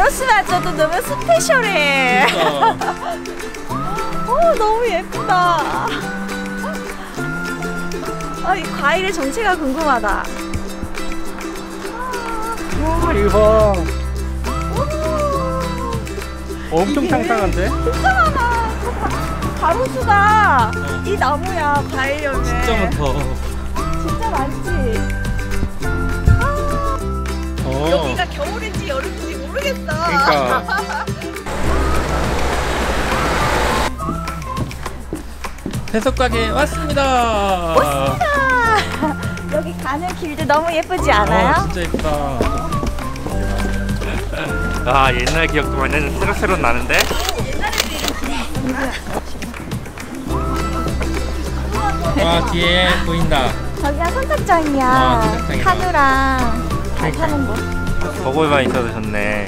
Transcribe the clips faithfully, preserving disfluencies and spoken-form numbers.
가로수만 줘도 너무 스페셜해. 어, 너무 예쁘다. 아, 이 과일의 정체가 궁금하다. 와, 이거 엄청 창창한데? 진짜 많아. 가로수가 어. 이 나무야, 과일 열매. 진짜 많다. 진짜 많지? 아, 어. 여기가 겨울인지 여름인지 모르겠어. 그러니까. 해석가게 왔습니다. 왔습니다. 여기 가는 길도 너무 예쁘지 않아요? 어, 진짜 예쁘다. 아, 옛날 기억도 많이 새록새록 나는데? 와, 뒤에 보인다. 저기가 선착장이야. 아, 선착장이다. 한우랑 잘 타는 곳. 버거만 있어도 좋네.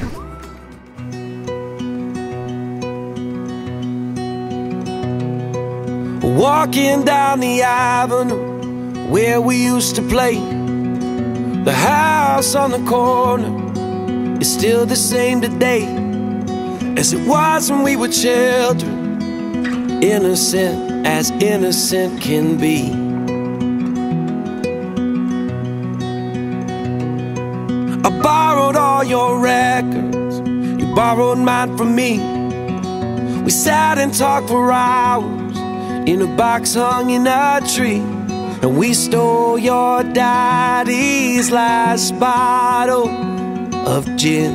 Walking down the avenue where we used to play. The house on the corner is still the same today as it was when we were children, innocent as innocent can be. I borrowed all your records, you borrowed mine from me. We sat and talked for hours in a box hung in a tree, and we stole your daddy's last bottle of gin.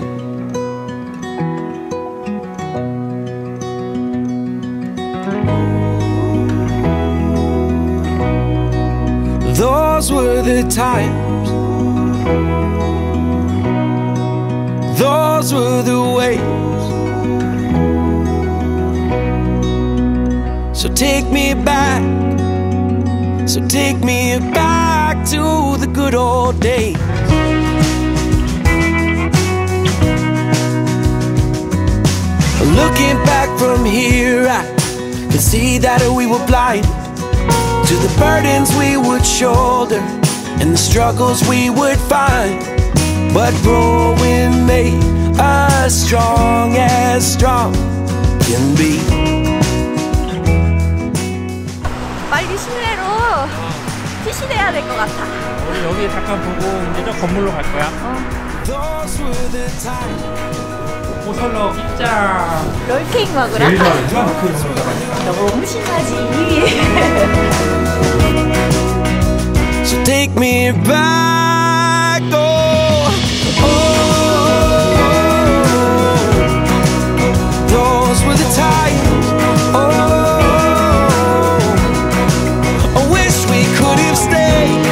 Those were the times, those were the ways. So take me back, so take me back to the good old days. Looking back from here, I can see that we were blind to the burdens we would shoulder and the struggles we would find. But growing made us strong as strong can be. 빨리 실내로 피신해야 될 것 같아. 우리 여기 잠깐 보고 이제 저 건물로 갈 거야. 어. 오설로 입장. 롤케이크 먹으라? 너무 신나지. So take me back, oh, oh, those were the times, oh, I wish we could have stayed,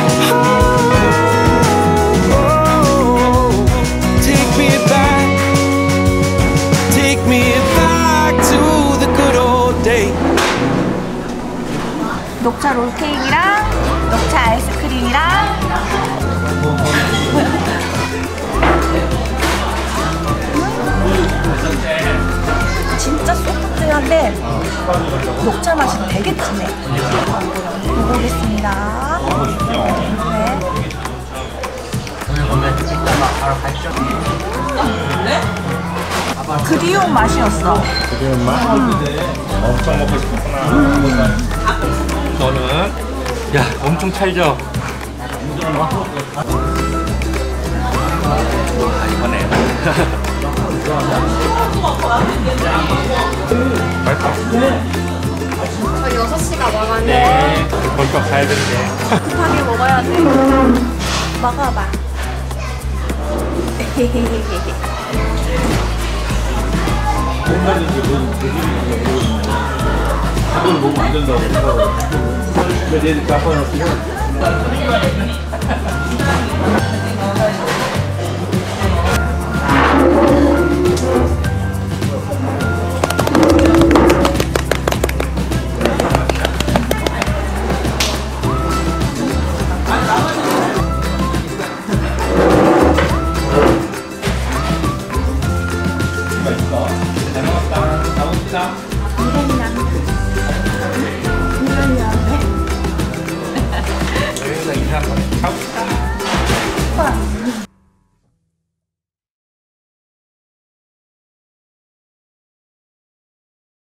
oh, oh, take me back, take me back to the good old days. 녹차 롤케이크랑 녹차 아이스크림이랑 진짜 소프트한데 녹차 맛이 되게 진해. 먹어보겠습니다. 네. 그리움 맛이었어. 그리움 맛? 엄청 먹고 싶었구나. 음. 너는? 야, 엄청 찰져. 아, 이번에. 저 여섯 시가 와가네. 네, 벌써 가야 되는데. 급하게 먹어야 돼. 먹어봐. 밥을 먹으면 안 된다고 그래서 내일 나빠놨으면 와.